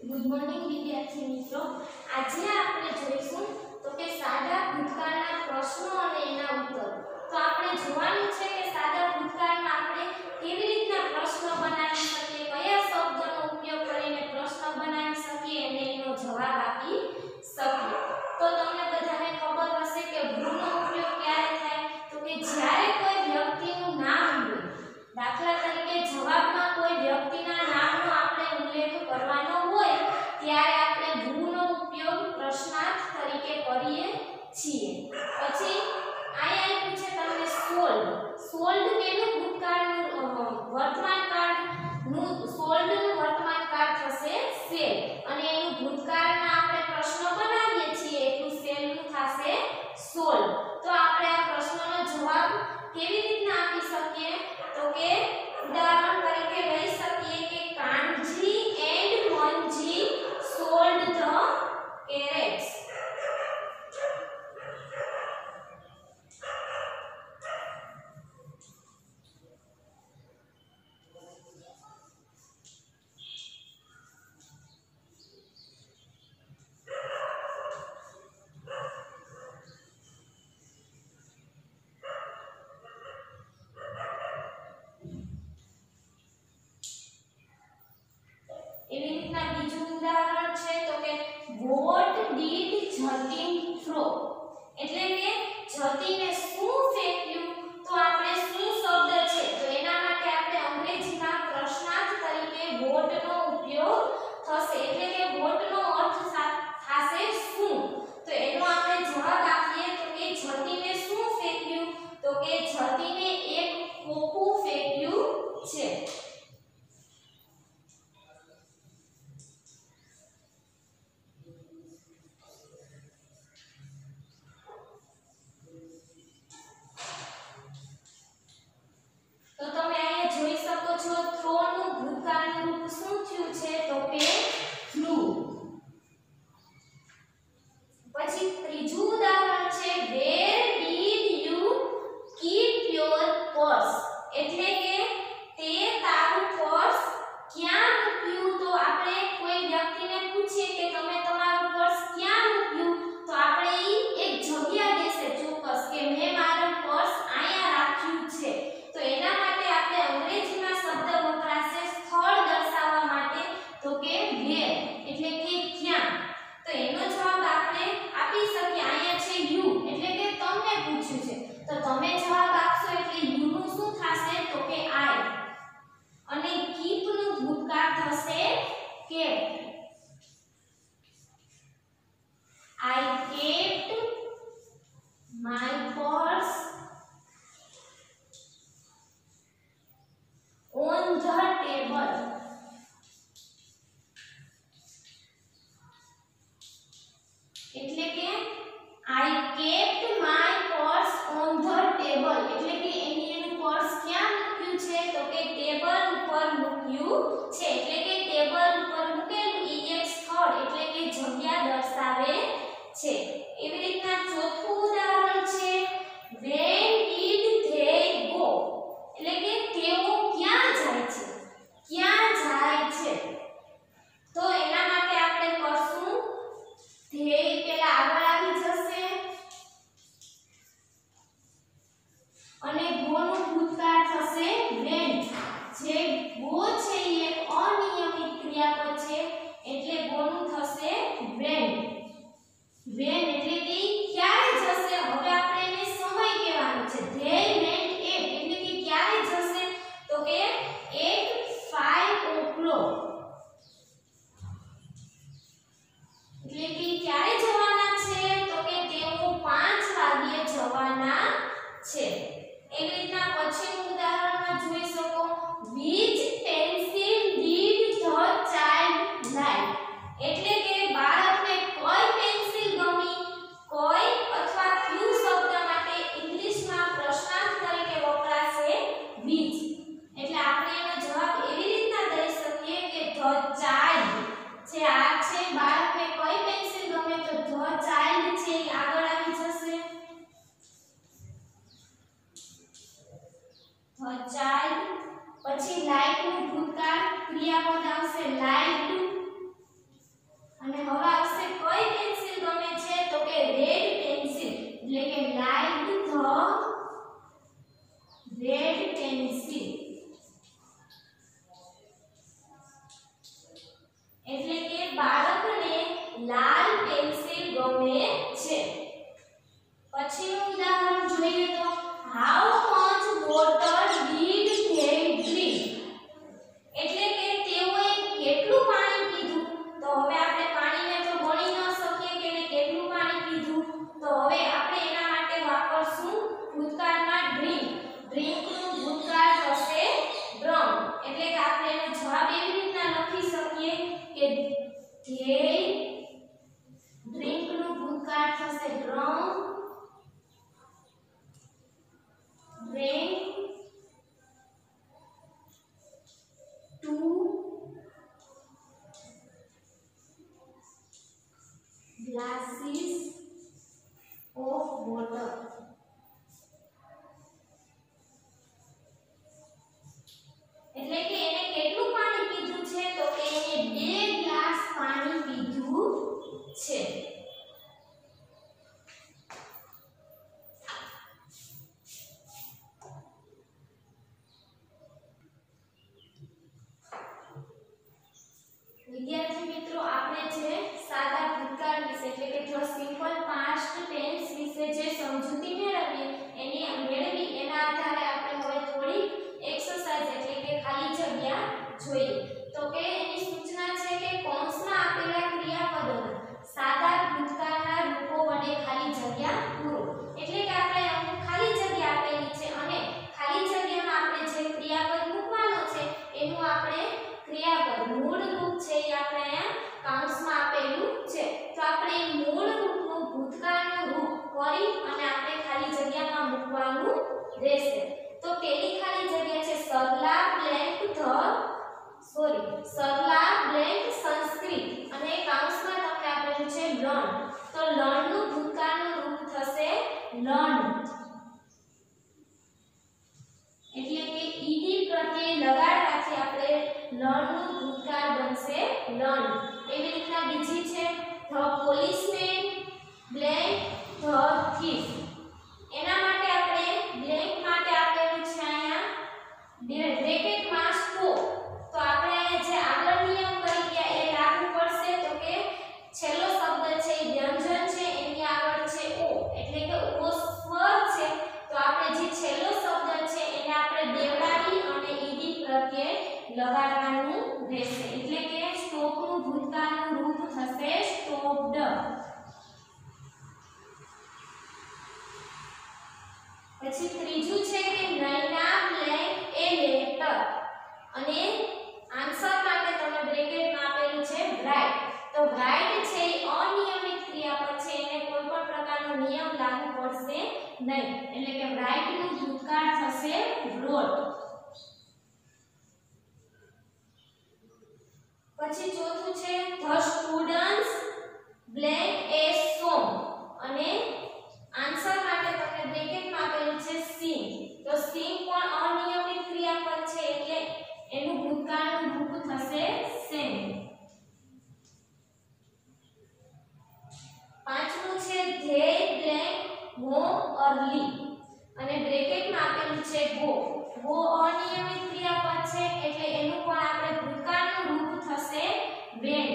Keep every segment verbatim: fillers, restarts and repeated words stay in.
Good morning વિદ્યાર્થી મિત્રો, આજે આપણે જોઈશું તો કે સાદા ભૂતકાળના પ્રશ્નો અને એના ઉત્તર. તો આપણે જોવાનું છે કે સાદા ભૂતકાળમાં આપણે કેવી રીતના પ્રશ્નો બનાવી શકીએ, કયા શબ્દનો ઉપયોગ કરીને પ્રશ્ન બનાવી શકીએ અને એનો જવાબ આપી શકીએ. તો તમને બધાને ખબર હશે કે વૃનો ઉપયોગ ક્યારે થાય તો કે જ્યારે કોઈ વ્યક્તિનું નામ હોય, દાખલા તરીકે જવાબમાં કોઈ વ્યક્તિના નામનો આપણે ઉલ્લેખ કરવાનો હોય ત્યારે આપણે વૃનો ઉપયોગ પ્રશ્નાર્થ તરીકે કરીએ છીએ. પછી આ આપ્યું છે તમને સોલ્ડ. સોલ્ડ કેનું ભૂતકાળનું વર્તમાન કાળનું સોલ્ડનું વર્તમાન કાળ થશે સેલ અને એનું ભૂતકાળમાં આપણે પ્રશ્ન બનાવીએ છીએ એટલું સેલનું થશે સોલ્ડ. તો આપણે આ પ્રશ્નનો જવાબ કેવી રીતના આપી શકીએ તો કે ઉદાહરણ તરીકે લઈ શકીએ કે Kanji and Manji sold the carrots. એવી રીતના બીજું ઉદાહરણ છે તો કે what did જતીન throw, એટલે કે જતીને શું ફેંક્યું. તો આપણે શું શબ્દ છે તો એના માટે આપણે અંગ્રેજીમાં પ્રશ્નાર્થ તરીકે what નો ઉપયોગ થશે, એટલે કે what નો અર્થ થશે શું. તો એનો આપણે જવાબ આપીએ તો કે જતીને શું ફેંક્યું તો કે જતીને એક કોકું ફેંક્યું છે. તો તમે અહીંયા જોઈ શકો છો થ્રો નું ભૂતકાળનું રૂપ શું થયું છે તો કે ફ્લુ. પછી ત્રીજું ઉદાહરણ છે where did you keep your purse, એટલે કે તે તારું પર્સ ક્યાં મૂક્યું. તો આપણે કોઈ વ્યક્તિને પૂછીએ કે તમે તમારું પર્સ ક્યાં મૂક્યું તો આપણે ઈ એક જગ્યા દેશે ચોક્કસ કે મેં મારું પર્સ અહીંયા રાખ્યું છે. તો એના માટે આપણે અંગ્રેજીમાં શબ્દ વપરાશે સ્થળ દર્શાવવા માટે તો કે where, એટલે કે ક્યાં. તો એનો જવાબ આપણે આપી શકીએ અહીંયા છે you, એટલે કે તમને પૂછ્યું છે તો તમે જવાબ આપશો એટલે you નું શું થશે તો કે I અને keep નું ભૂતકાળ થશે kept. I kept my purse on the table, એટલે કે I kept my purse on the table, એટલે કે એની એનું પર્સ ક્યાં મૂક્યું છે તો કે ટેબલ ઉપર મૂક્યું છે, એટલે કે ટેબલ ઉપર મૂકેલું ઈ એક સ્થળ એટલે કે જગ્યા દર્શાવે છે. એવી રીતના ચોથું ઉદાહરણ છે when did they go, એટલે કે તેઓ ક્યાં જાય છે, ક્યાં જાય છે. તો એના માટે આપણે કરશું ધ્યેય પેલા આગળ આવી જશે અને ગો નું ભૂતકાળ થશે went. જે ગો છે એ એક અનિયમિત ક્રિયાપદ છે એટલે ગો નું થશે went. when એટલે કે ક્યારે જશે. હવે આપણે એને સમય કહેવાનો છે. they went at એટલે કે ક્યારે જશે તો કે at five o'clock, એટલે કે ક્યારે જવાના છે તો કે તેઓ પાંચ વાગ્યે જવાના છે. એવી રીતના પછીનું ઉદાહરણમાં જોઈ શકો which pencil did the child like, એટલે કે બાળકને કઈ પેન્સિલ ગમી. કઈ અથવા ક્યુ શબ્દ માટે ઇંગ્લિશમાં પ્રશ્નાર્થ તરીકે વપરાશે which, એટલે આપણે એનો જવાબ એવી રીતના દઈ શકીએ કે the child, જે આ છે બાળકને કઈ પેન્સિલ ગમે તો the child છે એ આગળ આવી જશે. the child. પછી like નું ભૂતકાળ ક્રિયાપદ આવશે liked, અને હવે આવશે કઈ પેન્સિલ ગમે છે તો કે રેડ પેન્સિલ એટલે કે લાઈક ધ રેડ પેન્સિલ એટલે કે બાળકને લાલ પેન્સિલ ગમે છે. પછીનું ઉદાહરણ જોઈએ તો how much water did they drink એટલે કે તેઓએ કેટલું પાણી પીધું. તો હવે આપણે પાણીને તો ગણી ન શકીએ કે એને કેટલું પાણી પીધું. તો હવે આપણે એના માટે વાપરશું ભૂતકાળમાં ડ્રિંક. ડ્રિંકનું ભૂતકાળ થશે ડ્રમ એટલે કે આપણે એનો જવાબ એવી રીતના લખી શકીએ કે ધે ડ્રિંકનું ભૂતકાળ થશે ડ્રમ drank two glasses of water. એટલે કે એને કેટલું પાણી પીધું છે તો કે એને બે ગ્લાસ પાણી પીધું છે. વિદ્યાર્થી મિત્રો આપણે જે સાદા ભૂતકાળ વિશે એટલે કે જો સિમ્પલ પાસ્ટ ટેન્સ વિશે જે સમજૂતી મેળવી એની મેળવી એના આધારે આપણે હવે થોડી એક્સરસાઇઝ એટલે કે ખાલી જગ્યા જોઈએ. તો કે એની સૂચના છે કે કૌંસમાં આપેલા ક્રિયાપદોના સાદા ભૂતકાળના રૂપો વડે ખાલી જગ્યા પૂરો. એટલે કે આપણે અમુક ખાલી જગ્યા આપેલી છે અને ખાલી જગ્યામાં આપણે જે ક્રિયાપદ મૂકવાનો છે એનું આપણે ક્રિયાપદ મૂળ રૂપ છે એ આપણે અહીંયા કૌંસમાં આપેલું છે. તો આપણે મૂળ રૂપનું ભૂતકાળનું રૂપ કરી અને આપણે ખાલી જગ્યામાં મૂકવાનું રહેશે. તો પેલી ખાલી જગ્યા છે Sarla blank the sorry Sarla blank Sanskrit અને કૌંસમાં તમને આપેલું છે લર્ન. તો લર્ન નું ભૂતકાળનું રૂપ થશે લર્ન એટલે કે ઈડી પ્રત્યે લગાડવાથી આપણે લર્ન નું ભૂતકાળ બનશે લર્ન. એવી રીતના બીજી છે the policeman blank the thief. એના માટે આપણે બ્લેન્ક માટે આપેલું છે અહીંયા બ્રેકેટમાં સ્ટોપ. તો આપણે અહીંયા જે આગળ નિયમ કરી ગયા એ લાગુ પડશે. તો કે છેલ્લો શબ્દ છે એ વ્યંજન છે એની આગળ છે ઓ એટલે કે ઓ સ્વર છે. તો આપણે જે છેલ્લો શબ્દ છે એને આપણે દેવડાવી અને ઈડી પ્રત્યે લગાડવાનું રહેશે. એટલે કે સ્ટોપનું ભૂતકાળનું રૂપ થશે સ્ટોપ્ડ. પછી ત્રીજું છે કે નૈના બ્લેન્ક એ લેટર અને આન્સર માટે તમને બ્રેકેટમાં આપેલું છે રાઇટ. તો રાઇટ છે એ અનિયમિત ક્રિયાપદ છે એને કોઈ પણ પ્રકારનો નિયમ લાગુ પડશે નહીં. એટલે કે રાઇટ નું ભૂતકાળ થશે wrote. પછી ચોથું છે the students blank a song અને આન્સર માટે તમને બ્રેકેટમાં આપેલું છે સિંગ. તો સિંગ પણ અનિયમિત ક્રિયાપદ છે એટલે એનું ભૂતકાળનું રૂપ થશે સેંગ. પાંચમું છે ધે બ્લેન્ક હોમ અર્લી અને બ્રેકેટમાં આપેલું છે ગો. ગો અનિયમિત ક્રિયાપદ છે એટલે એનું પણ આપણે ભૂતકાળનું રૂપ થશે વેન્ટ.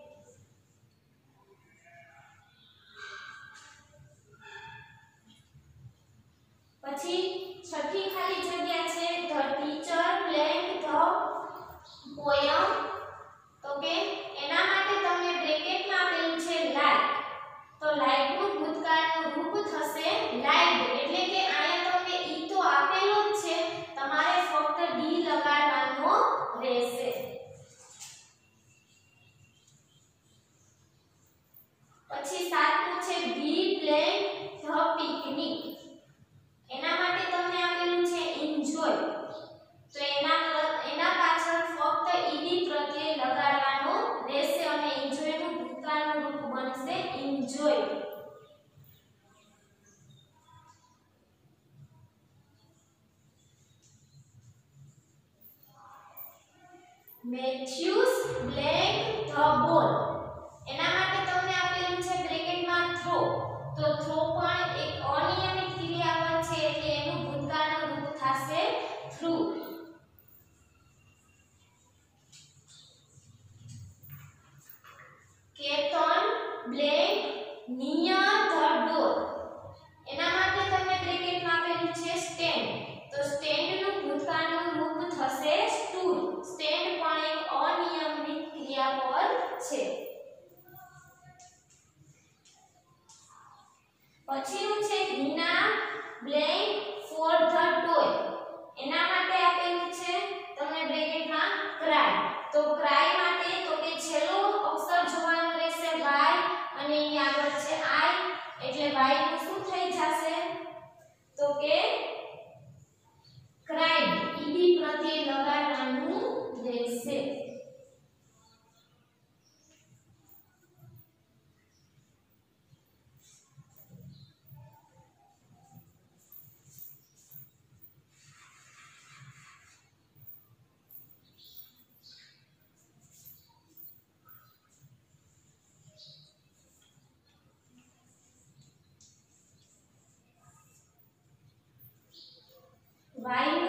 પછી છઠ્ઠી ખાલી જગ્યા છે the teacher blank the poem. તો કે એના માટે તમને બ્રેકેટમાં આપેલું છે લાઈક. તો લાઈક નું ભૂતકાળનું રૂપ થશે લાઈક્ડ. એટલે કે અહીંયા તમને ઈ તો આપેલો જ છે તમારે ફક્ત ડી લગાડવાનો રહેશે. પછી સાતમું છે બી બ્લેન્ક ધ પિકનિક. એના માટે તમને આપેલું છે એન્જોય. તો એના એના પાછળ ફક્ત ઈડી પ્રત્યે લગાડવાનો રહેશે અને એન્જોય નું ભૂતકાળનું રૂપ બનશે એન્જોય. મેથ્યુસ blank the ball. એના માટે તમને આપેલું છે બ્રેકેટમાં થ્રો. તો થ્રો પણ એક અનિયમિત ક્રિયાપદ છે એટલે એનું ભૂતકાળનું રૂપ થશે threw. Ketan blank near the door. એના માટે તમને બ્રેકેટમાં આપેલું છે સ્ટેન્ડ. તો સ્ટેન્ડ નું ભૂતકાળનું રૂપ થશે સ્ટૂડ. સ્ટેન્ડ પણ એક અનિયમિત ક્રિયાપદ છે. પછીનું છે Hina blank for the toy. એના માટે આપેલું છે તમને બ્રેકેટમાં ક્રાય. તો ક્રાય માટે તો કે છેલ્લો અક્ષર જોવાનો રહેશે વાય અને એની આગળ છે આઈ એટલે વાય નું શું થઈ જશે તો કે ક્રાઇડ. ઈડી પ્રત્યે લગાડવાનું રહેશે. વાય